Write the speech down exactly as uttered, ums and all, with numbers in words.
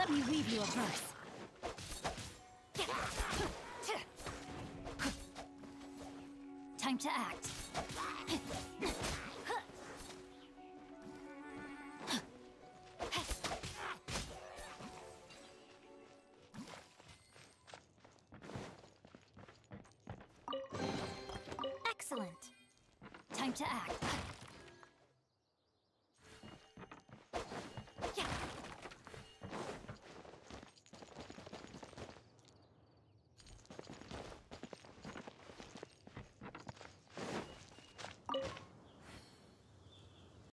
Let me weave you a verse. Time to act. Excellent. Time to act.